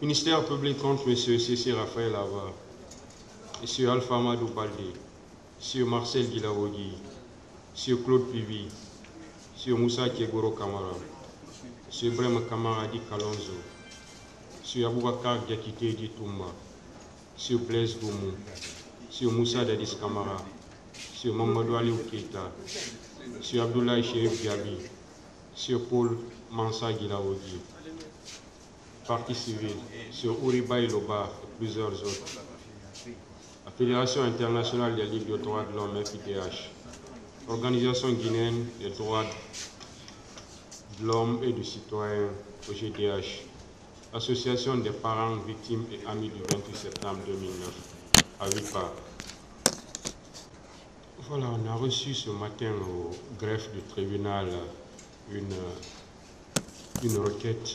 Ministère public contre M. Cécile Raphaël Ava, M. Alpha Madou Baldé, M. Marcel Guilavogui, M. Claude Pivi, M. Moussa Kiegoro Kamara, M. Brema Kamara Di Kalonzo, M. Aboubakar Diakité Di Toumba, M. Blaise Goumou, M. Moussa Dadis Kamara, M. Mamadou Ali Keita, M. Abdoulaye Chérif Gabi, M. Paul Mansa Guilavogui, Parti civil, M. Ouribaï Loba et plusieurs autres. La Fédération internationale des ligues de droits de l'homme, FIDH, Organisation guinéenne des droits de l'homme et du citoyen, OGDH, Association des parents, victimes et amis du 28 septembre 2009, AVIPA. Voilà, on a reçu ce matin au greffe du tribunal une requête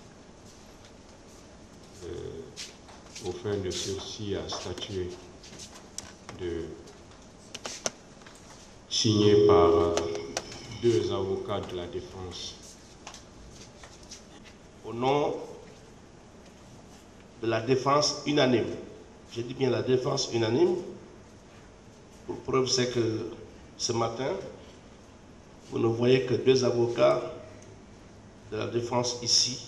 aux fins de sursis à statuer signée par deux avocats de la défense. Au nom de la défense unanime, je dis bien la défense unanime, pour preuve c'est que ce matin, vous ne voyez que deux avocats de la défense ici,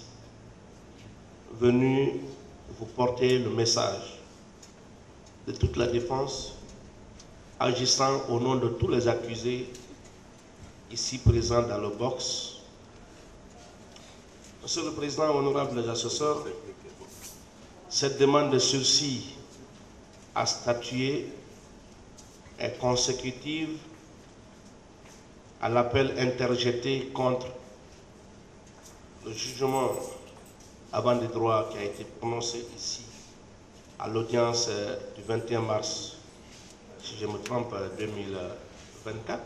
venus vous porter le message de toute la défense, agissant au nom de tous les accusés ici présents dans le box. Monsieur le Président, honorables assesseurs, cette demande de sursis à statuer est consécutive à l'appel interjeté contre le jugement avant des droits qui a été prononcé ici à l'audience du 21 mars, si je me trompe, 2024,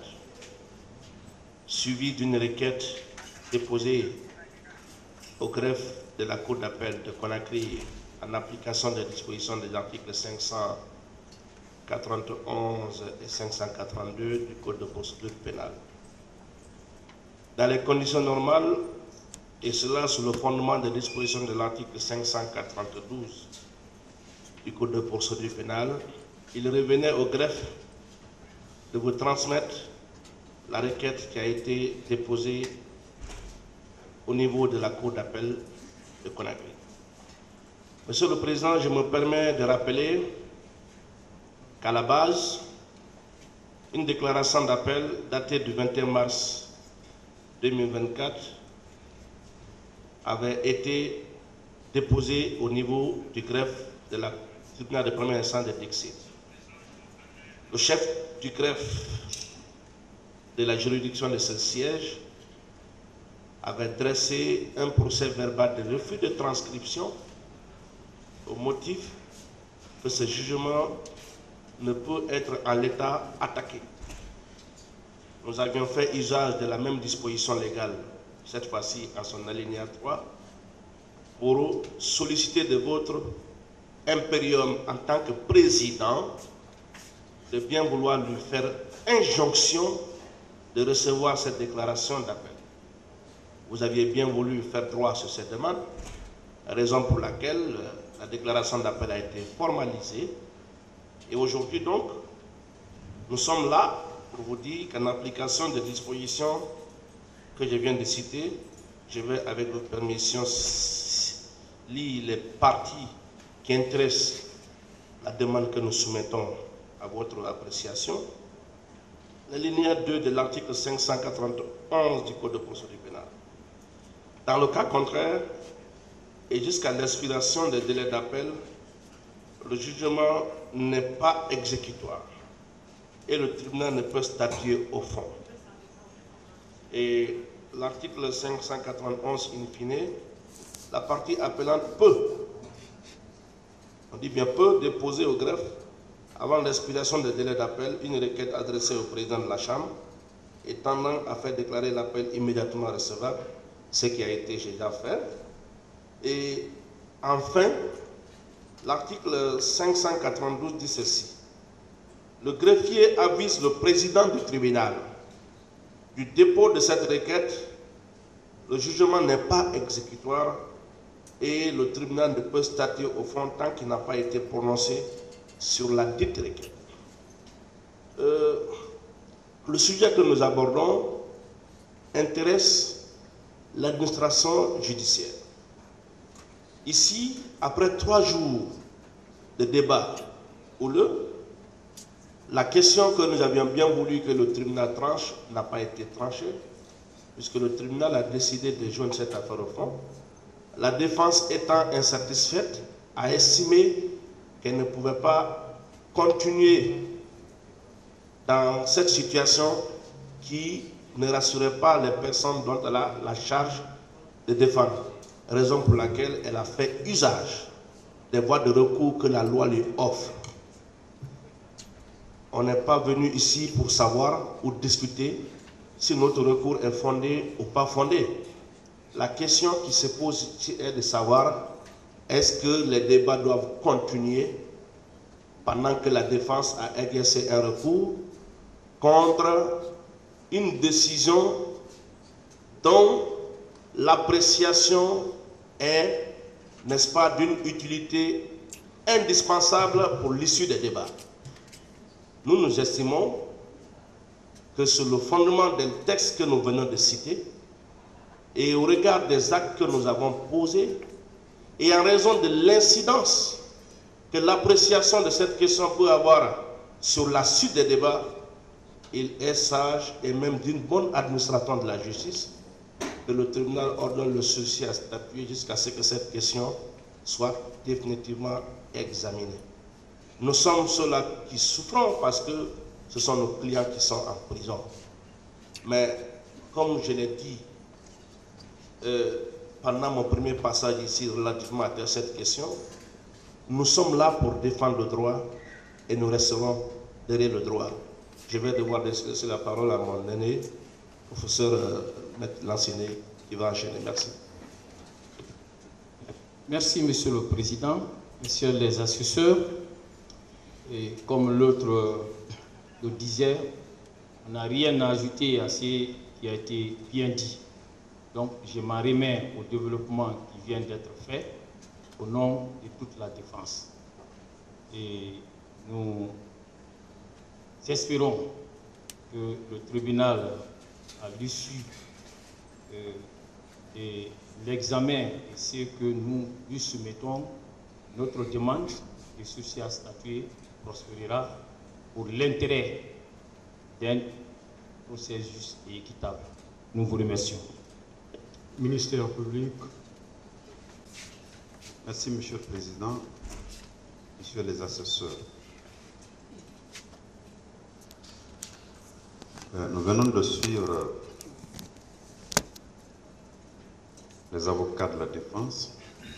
suivi d'une requête déposée au greffe de la Cour d'appel de Conakry en application des dispositions des articles 591 et 582 du Code de procédure pénale. Dans les conditions normales, et cela sous le fondement des dispositions de l'article 592 du Code de procédure pénale, il revenait au greffe de vous transmettre la requête qui a été déposée au niveau de la Cour d'appel de Conakry. Monsieur le Président, je me permets de rappeler qu'à la base, une déclaration d'appel datée du 21 mars 2024 avait été déposée au niveau du greffe de la tribunal de première instance de Dixit. Le chef du greffe de la juridiction de ce siège avait dressé un procès verbal de refus de transcription au motif que ce jugement ne peut être en l'état attaqué. Nous avions fait usage de la même disposition légale, cette fois-ci en son alinéa 3, pour solliciter de votre impérium en tant que président de bien vouloir lui faire injonction de recevoir cette déclaration d'appel. Vous aviez bien voulu faire droit sur cette demande, raison pour laquelle la déclaration d'appel a été formalisée. Et aujourd'hui donc, nous sommes là pour vous dire qu'en application des dispositions que je viens de citer, je vais avec votre permission lire les parties qui intéressent la demande que nous soumettons à votre appréciation. L'alinéa 2 de l'article 591 du Code de procédure pénale. Dans le cas contraire, et jusqu'à l'expiration des délais d'appel, le jugement n'est pas exécutoire et le tribunal ne peut statuer au fond. Et l'article 591 in fine, la partie appellante peut, on dit bien peut, déposer au greffe avant l'expiration des délais d'appel une requête adressée au président de la Chambre et tendant à faire déclarer l'appel immédiatement recevable, ce qui a été déjà fait. Et enfin, l'article 592 dit ceci. Le greffier avise le président du tribunal du dépôt de cette requête. Le jugement n'est pas exécutoire et le tribunal ne peut statuer au fond tant qu'il n'a pas été prononcé sur la dite requête. Le sujet que nous abordons intéresse l'administration judiciaire. Ici, après 3 jours de débat houleux, la question que nous avions bien voulu que le tribunal tranche n'a pas été tranchée, puisque le tribunal a décidé de joindre cette affaire au fond. La défense étant insatisfaite, a estimé qu'elle ne pouvait pas continuer dans cette situation qui ne rassurait pas les personnes dont elle a la charge de défendre. Raison pour laquelle elle a fait usage des voies de recours que la loi lui offre. On n'est pas venu ici pour savoir ou discuter si notre recours est fondé ou pas fondé. La question qui se pose ici est de savoir est-ce que les débats doivent continuer pendant que la défense a exercé un recours contre une décision dont l'appréciation est, n'est-ce pas, d'une utilité indispensable pour l'issue des débats. Nous estimons que sur le fondement des textes que nous venons de citer et au regard des actes que nous avons posés et en raison de l'incidence que l'appréciation de cette question peut avoir sur la suite des débats, il est sage et même d'une bonne administration de la justice que le tribunal ordonne le sursis à statuer jusqu'à ce que cette question soit définitivement examinée. Nous sommes ceux-là qui souffrons parce que ce sont nos clients qui sont en prison. Mais comme je l'ai dit pendant mon premier passage ici relativement à cette question, nous sommes là pour défendre le droit et nous resterons derrière le droit. Je vais devoir laisser la parole à mon aîné, professeur Lancené, qui va enchaîner. Merci. Merci, Monsieur le Président, Messieurs les assesseurs. Et comme l'autre le disait, on n'a rien à ajouter à ce qui a été bien dit. Donc, je m'en remets au développement qui vient d'être fait au nom de toute la défense. Et nous espérons que le tribunal, à l'issue de l'examen et ce que nous lui soumettons, notre demande de sursis à statuer prospérera pour l'intérêt d'un procès juste et équitable. Nous vous remercions. Ministère public. Merci, Monsieur le Président, Messieurs les assesseurs. Nous venons de suivre les avocats de la défense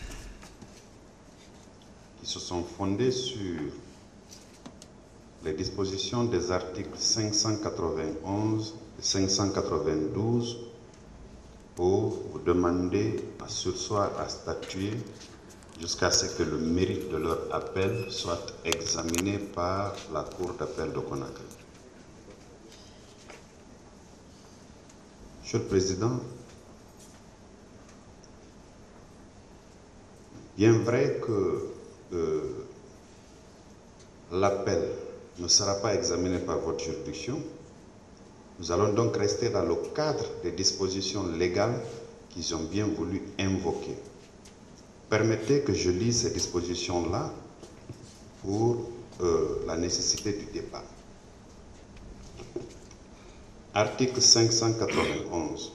qui se sont fondés sur les dispositions des articles 591 et 592 pour vous demander à surseoir à statuer jusqu'à ce que le mérite de leur appel soit examiné par la Cour d'appel de Conakry. Monsieur le Président, bien vrai que l'appel ne sera pas examiné par votre juridiction, nous allons donc rester dans le cadre des dispositions légales qu'ils ont bien voulu invoquer. Permettez que je lise ces dispositions-là pour la nécessité du débat. Article 591.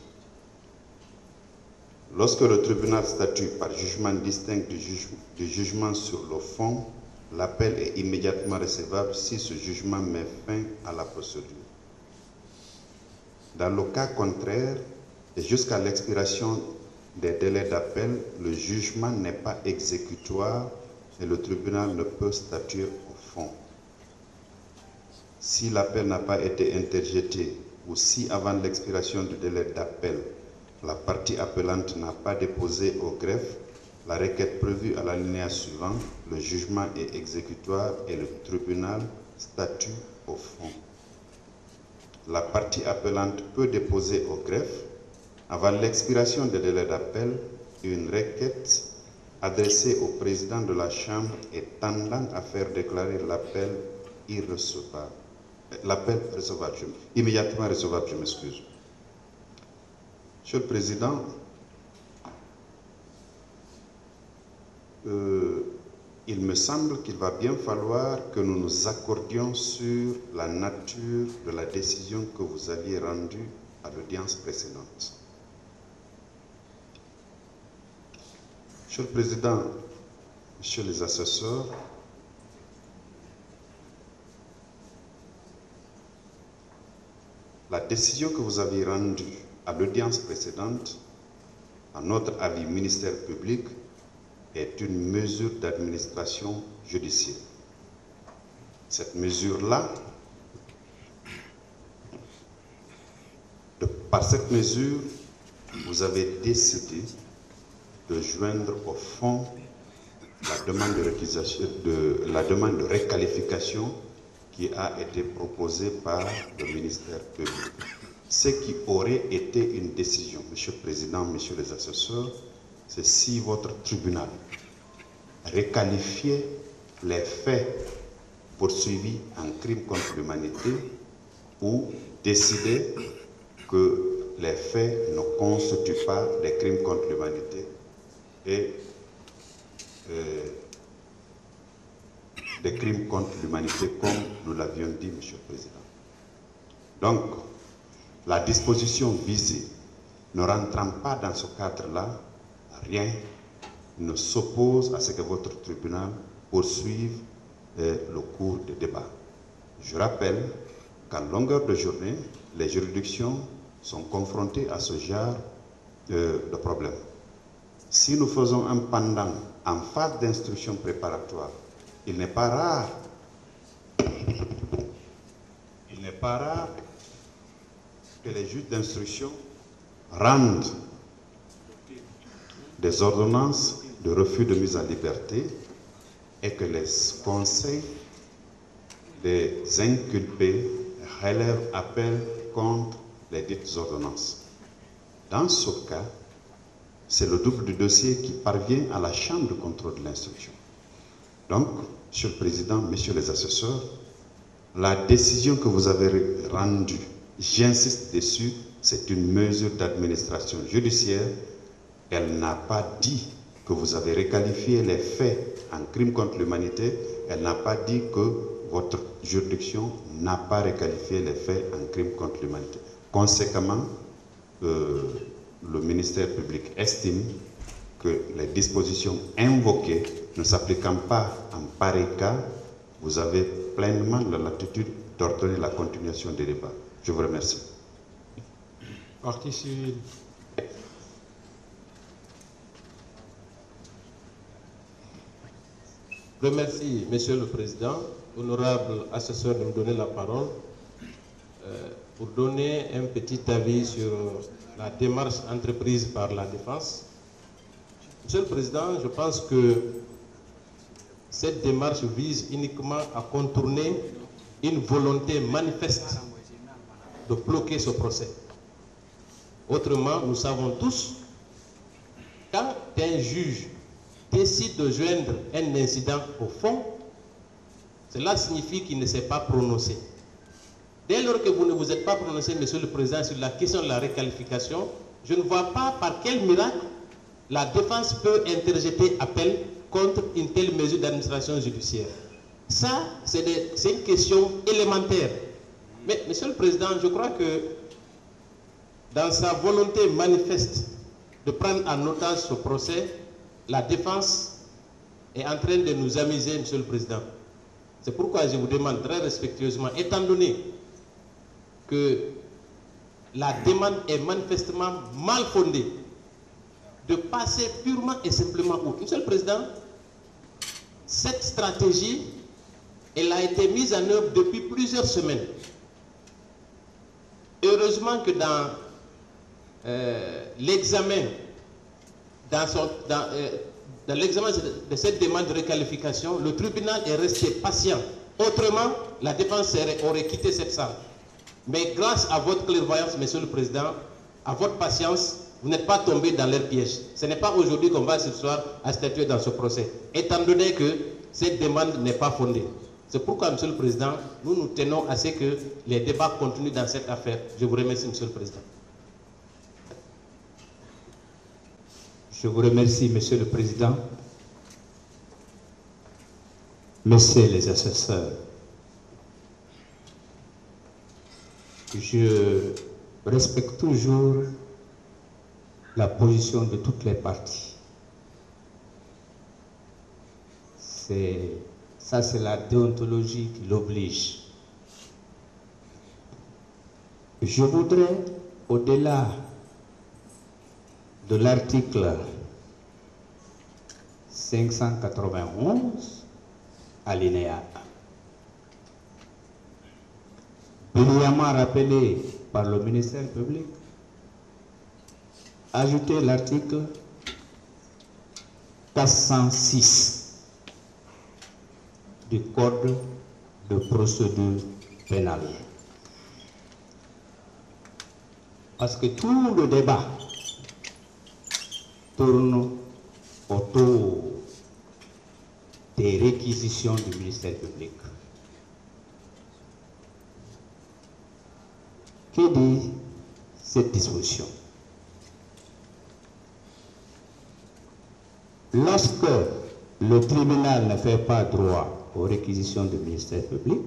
Lorsque le tribunal statue par jugement distinct du jugement sur le fond, l'appel est immédiatement recevable si ce jugement met fin à la procédure. Dans le cas contraire, et jusqu'à l'expiration des délais d'appel, le jugement n'est pas exécutoire et le tribunal ne peut statuer au fond. Si l'appel n'a pas été interjeté ou si avant l'expiration du délai d'appel, la partie appelante n'a pas déposé au greffe la requête prévue à l'alinéa suivant, le jugement est exécutoire et le tribunal statue au fond. La partie appelante peut déposer au greffe, avant l'expiration des délais d'appel, une requête adressée au président de la Chambre et tendant à faire déclarer l'appel irrecevable. L'appel recevable, immédiatement recevable, je m'excuse. Monsieur le Président, il me semble qu'il va bien falloir que nous nous accordions sur la nature de la décision que vous aviez rendue à l'audience précédente. Monsieur le Président, Messieurs les assesseurs, la décision que vous avez rendue à l'audience précédente, à notre avis ministère public, est une mesure d'administration judiciaire. Cette mesure-là, par cette mesure, vous avez décidé de joindre au fond la demande de requalification qui a été proposée par le ministère public. Ce qui aurait été une décision, Monsieur le Président, Messieurs les assesseurs, c'est si votre tribunal requalifiait les faits poursuivis en crime contre l'humanité ou décidait que les faits ne constituent pas des crimes contre l'humanité et des crimes contre l'humanité, comme nous l'avions dit, Monsieur le Président. Donc, la disposition visée ne rentrant pas dans ce cadre-là, rien ne s'oppose à ce que votre tribunal poursuive le cours des débats. Je rappelle qu'en longueur de journée, les juridictions sont confrontées à ce genre de problème. Si nous faisons un pendant en phase d'instruction préparatoire, il n'est pas rare que les juges d'instruction rendent des ordonnances de refus de mise en liberté et que les conseils des inculpés relèvent appel contre les dites ordonnances. Dans ce cas, c'est le double du dossier qui parvient à la Chambre de contrôle de l'instruction. Donc, Monsieur le Président, Messieurs les assesseurs, la décision que vous avez rendue, j'insiste dessus, c'est une mesure d'administration judiciaire. Elle n'a pas dit que vous avez requalifié les faits en crime contre l'humanité. Elle n'a pas dit que votre juridiction n'a pas requalifié les faits en crime contre l'humanité. Conséquemment, le ministère public estime que les dispositions invoquées ne s'appliquant pas en pareil cas, vous avez pleinement la latitude d'ordonner la continuation des débats. Je vous remercie. Partie civile. Je remercie, Monsieur le Président, honorable assesseur, de me donner la parole pour donner un petit avis sur la démarche entreprise par la défense. Monsieur le Président, je pense que cette démarche vise uniquement à contourner une volonté manifeste de bloquer ce procès. Autrement, nous savons tous, quand un juge décide de joindre un incident au fond, cela signifie qu'il ne s'est pas prononcé. Dès lors que vous ne vous êtes pas prononcé, Monsieur le Président, sur la question de la requalification, je ne vois pas par quel miracle la défense peut interjeter appel contre une telle mesure d'administration judiciaire. Ça, c'est une question élémentaire. Mais, Monsieur le Président, je crois que dans sa volonté manifeste de prendre en otage ce procès, la défense est en train de nous amuser, Monsieur le Président. C'est pourquoi je vous demande très respectueusement, étant donné que la demande est manifestement mal fondée, de passer purement et simplement outre. Monsieur le Président, cette stratégie, elle a été mise en œuvre depuis plusieurs semaines. Heureusement que dans l'examen de cette demande de requalification, le tribunal est resté patient. Autrement, la défense aurait quitté cette salle. Mais grâce à votre clairvoyance, Monsieur le Président, à votre patience, Vous n'êtes pas tombé dans leur piège. Ce n'est pas aujourd'hui qu'on va s'asseoir à statuer dans ce procès, étant donné que cette demande n'est pas fondée. C'est pourquoi, Monsieur le Président, nous tenons à ce que les débats continuent dans cette affaire. Je vous remercie, Monsieur le Président. Je vous remercie, Monsieur le Président. Messieurs les assesseurs, je respecte toujours la position de toutes les parties. Ça, c'est la déontologie qui l'oblige. Je voudrais, au-delà de l'article 591, alinéa 1, brillamment rappelé par le ministère public, ajouter l'article 406 du Code de procédure pénale. Parce que tout le débat tourne autour des réquisitions du ministère public. Que dit cette disposition? Lorsque le tribunal ne fait pas droit aux réquisitions du ministère public,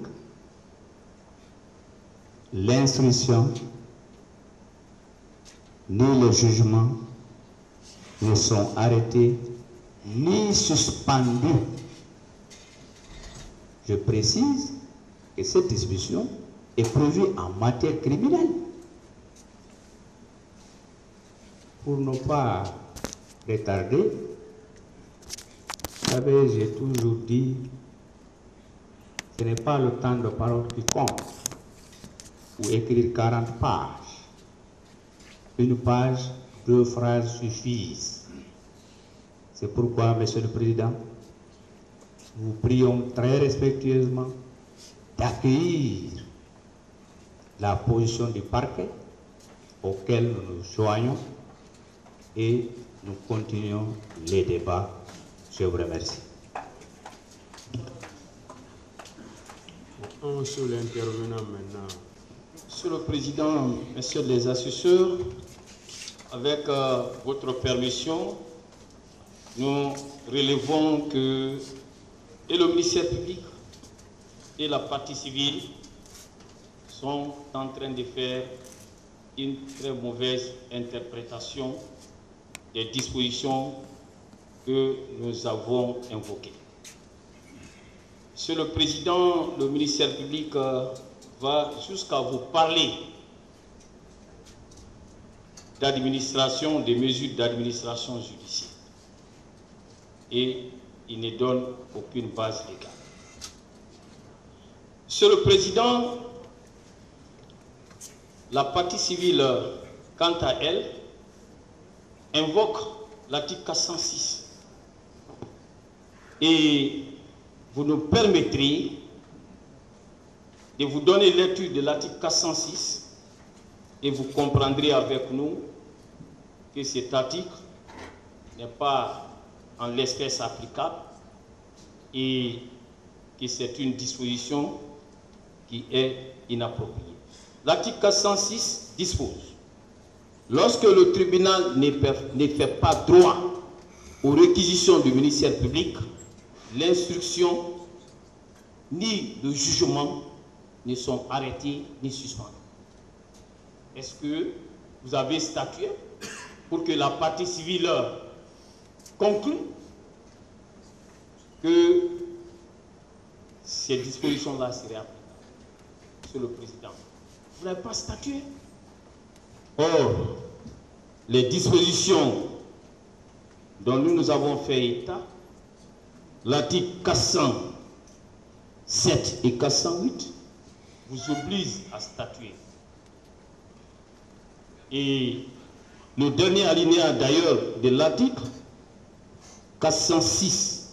l'instruction ni le jugement ne sont arrêtés ni suspendus. Je précise que cette disposition est prévue en matière criminelle. Pour ne pas retarder, vous savez, j'ai toujours dit, ce n'est pas le temps de parole qui compte, ou écrire 40 pages. Une page, 2 phrases suffisent. C'est pourquoi, Monsieur le Président, nous prions très respectueusement d'accueillir la position du parquet auquel nous nous joignons et nous continuons les débats. Je vous remercie. Sur l'intervenant maintenant. Monsieur le Président, Messieurs les assesseurs, avec votre permission, nous relevons que et le ministère public et la partie civile sont en train de faire une très mauvaise interprétation des dispositions que nous avons invoquées. Monsieur le Président, le ministère public va jusqu'à vous parler d'administration, des mesures d'administration judiciaire. Et il ne donne aucune base légale. Monsieur le Président, la partie civile, quant à elle, invoque l'article 406. Et vous nous permettrez de vous donner lecture de l'article 406 et vous comprendrez avec nous que cet article n'est pas en l'espèce applicable et que c'est une disposition qui est inappropriée. L'article 406 dispose: lorsque le tribunal ne fait pas droit aux réquisitions du ministère public, l'instruction ni le jugement ne sont arrêtés ni suspendus. Est-ce que vous avez statué pour que la partie civile conclue que ces dispositions-là seraient applicables? Monsieur le Président, vous n'avez pas statué. Or, les dispositions dont nous avons fait état, l'article 407 et 408, vous obligent à statuer. Et le dernier alinéa d'ailleurs de l'article 406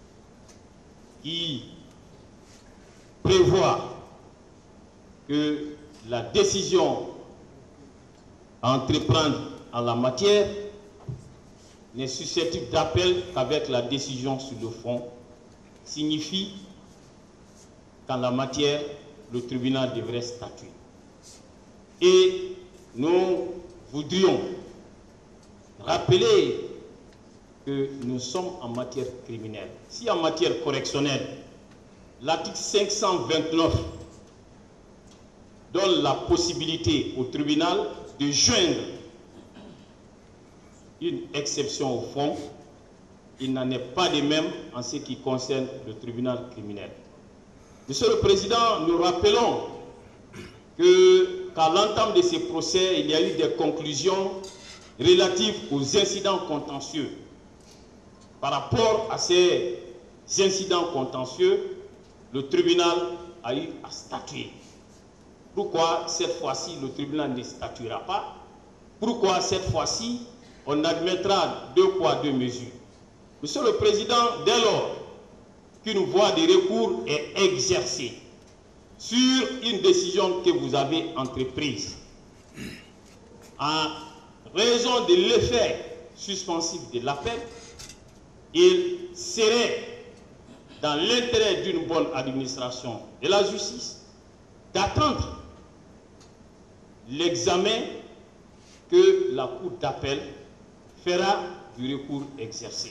qui prévoit que la décision à entreprendre en la matière n'est susceptible d'appel qu'avec la décision sur le fond, signifie qu'en la matière, le tribunal devrait statuer. Et nous voudrions rappeler que nous sommes en matière criminelle. Si en matière correctionnelle, l'article 529 donne la possibilité au tribunal de joindre une exception au fond, il n'en est pas de même en ce qui concerne le tribunal criminel. Monsieur le Président, nous rappelons qu'à l'entame de ces procès, il y a eu des conclusions relatives aux incidents contentieux. Par rapport à ces incidents contentieux, le tribunal a eu à statuer. Pourquoi cette fois-ci le tribunal ne statuera pas? Pourquoi cette fois-ci on admettra 2 poids 2 mesures? Monsieur le Président, dès lors qu'une voie de recours est exercée sur une décision que vous avez entreprise, en raison de l'effet suspensif de l'appel, il serait dans l'intérêt d'une bonne administration de la justice d'attendre l'examen que la Cour d'appel fera du recours exercé.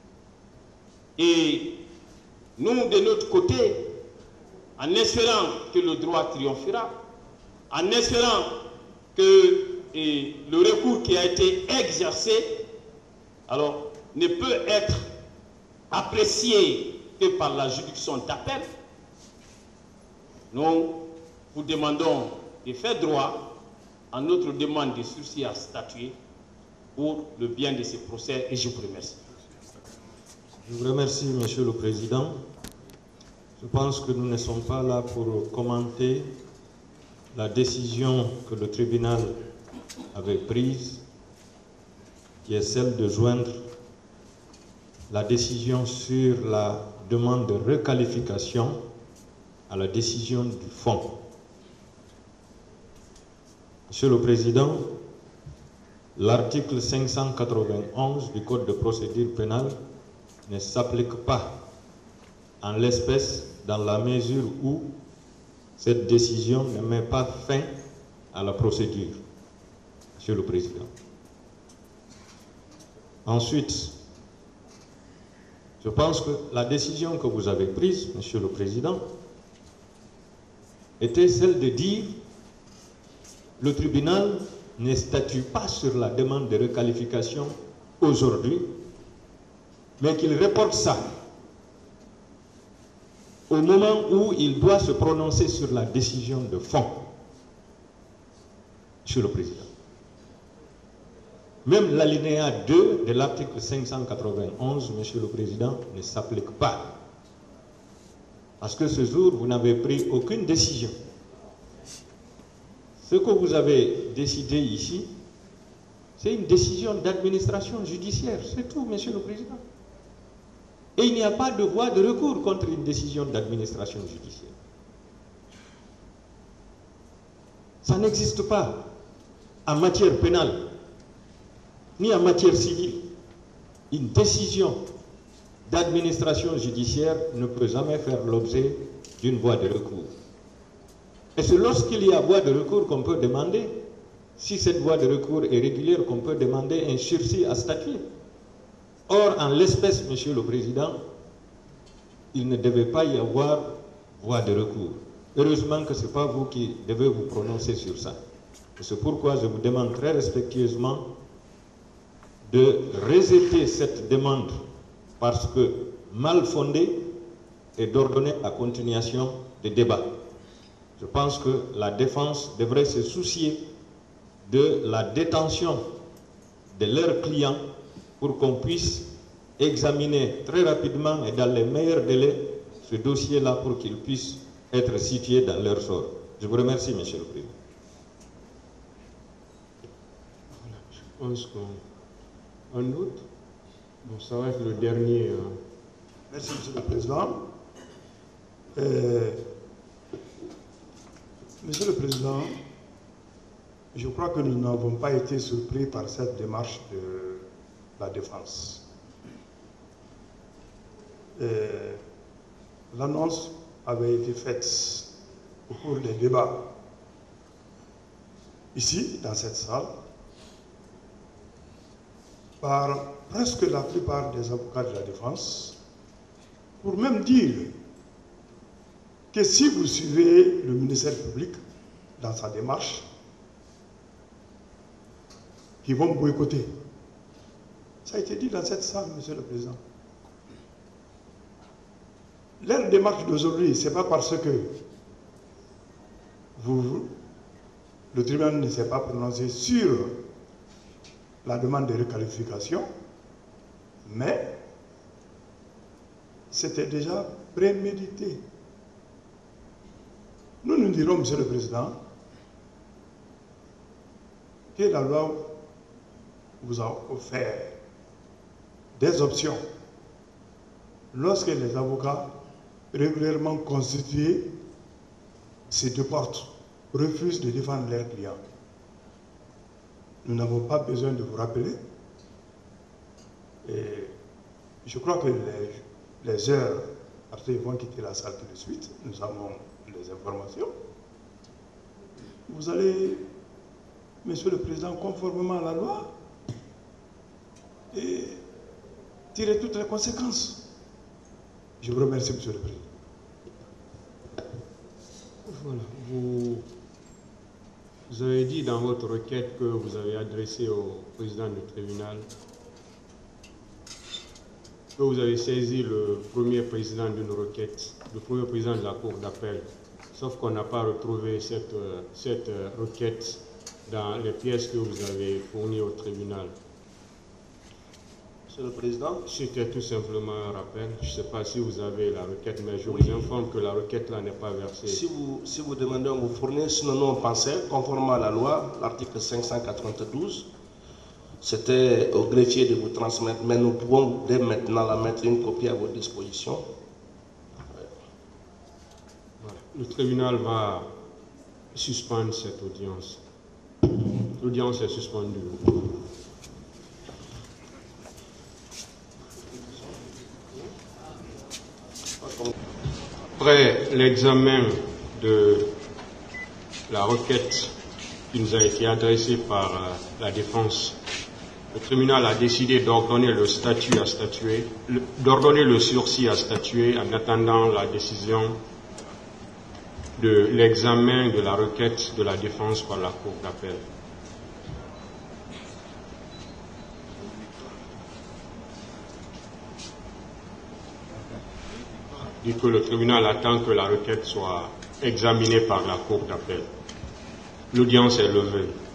Et nous, de notre côté, en espérant que le droit triomphera, en espérant que le recours qui a été exercé, alors, ne peut être apprécié que par la juridiction d'appel, nous vous demandons de faire droit à notre demande de sursis à statuer pour le bien de ces procès et je vous remercie. Je vous remercie, Monsieur le Président. Je pense que nous ne sommes pas là pour commenter la décision que le tribunal avait prise, qui est celle de joindre la décision sur la demande de requalification à la décision du fond. Monsieur le Président, l'article 591 du Code de procédure pénale ne s'applique pas en l'espèce dans la mesure où cette décision ne met pas fin à la procédure. Monsieur le Président. Ensuite, je pense que la décision que vous avez prise, Monsieur le Président, était celle de dire le tribunal ne statue pas sur la demande de requalification aujourd'hui, mais qu'il reporte ça au moment où il doit se prononcer sur la décision de fond. Monsieur le Président. Même l'alinéa 2 de l'article 591, Monsieur le Président, ne s'applique pas. Parce que ce jour, vous n'avez pris aucune décision. Ce que vous avez décidé ici, c'est une décision d'administration judiciaire. C'est tout, Monsieur le Président. Et il n'y a pas de voie de recours contre une décision d'administration judiciaire. Ça n'existe pas en matière pénale, ni en matière civile. Une décision d'administration judiciaire ne peut jamais faire l'objet d'une voie de recours. Et c'est lorsqu'il y a voie de recours qu'on peut demander, si cette voie de recours est régulière, qu'on peut demander un sursis à statuer. Or, en l'espèce, Monsieur le Président, il ne devait pas y avoir voie de recours. Heureusement que ce n'est pas vous qui devez vous prononcer sur ça. C'est pourquoi je vous demande très respectueusement de rejeter cette demande parce que mal fondée et d'ordonner la continuation des débats. Je pense que la défense devrait se soucier de la détention de leurs clients pour qu'on puisse examiner très rapidement et dans les meilleurs délais ce dossier-là pour qu'il puisse être situé dans leur sort. Je vous remercie, Monsieur le Président. Je pense qu'en outre, bon, ça va être le dernier. Merci, Monsieur le Président. Monsieur le Président, je crois que nous n'avons pas été surpris par cette démarche de la défense. L'annonce avait été faite au cours des débats ici, dans cette salle, par presque la plupart des avocats de la défense, pour même dire que si vous suivez le ministère public dans sa démarche, qu'ils vont boycotter. Ça a été dit dans cette salle, Monsieur le Président. Leur démarche d'aujourd'hui, ce n'est pas parce que le tribunal ne s'est pas prononcé sur la demande de requalification, mais c'était déjà prémédité. Nous dirons, Monsieur le Président, que la loi vous a offert des options lorsque les avocats régulièrement constitués se déportent, refusent de défendre leurs clients. Nous n'avons pas besoin de vous rappeler. Et je crois que les heures, parce qu'ils vont quitter la salle tout de suite, nous avons les informations. Vous allez, Monsieur le Président, conformément à la loi, et tirer toutes les conséquences. Je vous remercie, Monsieur le Président. Voilà. Vous avez dit dans votre requête que vous avez adressée au président du tribunal que vous avez saisi le premier président d'une requête, le premier président de la Cour d'appel, sauf qu'on n'a pas retrouvé cette requête dans les pièces que vous avez fournies au tribunal. Monsieur le Président. C'était tout simplement un rappel. Je ne sais pas si vous avez la requête, mais je vous informe que la requête là n'est pas versée. Si vous demandez, on vous fournit. Sinon, nous, on pensait, conformément à la loi, l'article 592, c'était au greffier de vous transmettre, mais nous pouvons dès maintenant la mettre une copie à votre disposition. Voilà. Le tribunal va suspendre cette audience. L'audience est suspendue. Après l'examen de la requête qui nous a été adressée par la défense, le tribunal a décidé d'ordonner le sursis à statuer en attendant la décision de l'examen de la requête de la défense par la Cour d'appel. Dit que le tribunal attend que la requête soit examinée par la Cour d'appel. L'audience est levée.